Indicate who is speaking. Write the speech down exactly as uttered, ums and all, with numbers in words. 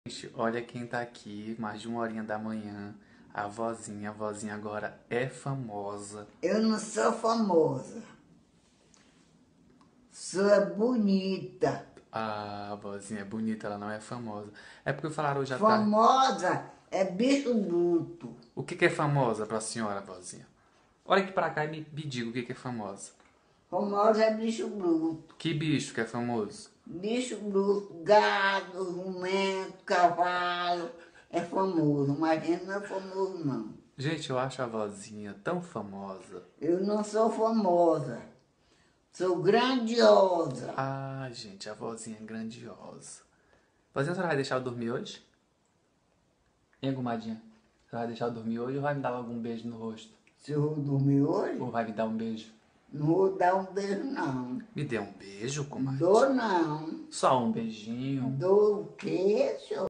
Speaker 1: Gente, olha quem tá aqui, mais de uma horinha da manhã. A vozinha, a vozinha agora é famosa.
Speaker 2: Eu não sou famosa. Sou bonita.
Speaker 1: Ah, a vozinha é bonita, ela não é famosa. É porque falaram hoje à tarde.
Speaker 2: Famosa é bicho bruto.
Speaker 1: O que que é famosa pra senhora, vozinha? Olha aqui pra cá e me, me diga o que que é famosa.
Speaker 2: Famosa é bicho bruto.
Speaker 1: Que bicho que é famoso?
Speaker 2: Bicho bruto, gado, jumento, cavalo. É famoso, mas a gente não é famoso, não.
Speaker 1: Gente, eu acho a vozinha tão famosa.
Speaker 2: Eu não sou famosa. Sou grandiosa.
Speaker 1: Ah, gente, a vozinha é grandiosa. Vozinha, a senhora vai deixar eu dormir hoje? Hein, Gomadinha? A senhora vai deixar eu dormir hoje ou vai me dar algum beijo no rosto?
Speaker 2: Se eu vou dormir hoje,
Speaker 1: Ou vai me dar um beijo?
Speaker 2: não vou dar um beijo, não.
Speaker 1: Me dê um beijo, comadre.
Speaker 2: Dou não.
Speaker 1: Só um beijinho.
Speaker 2: Dou o quê, senhor?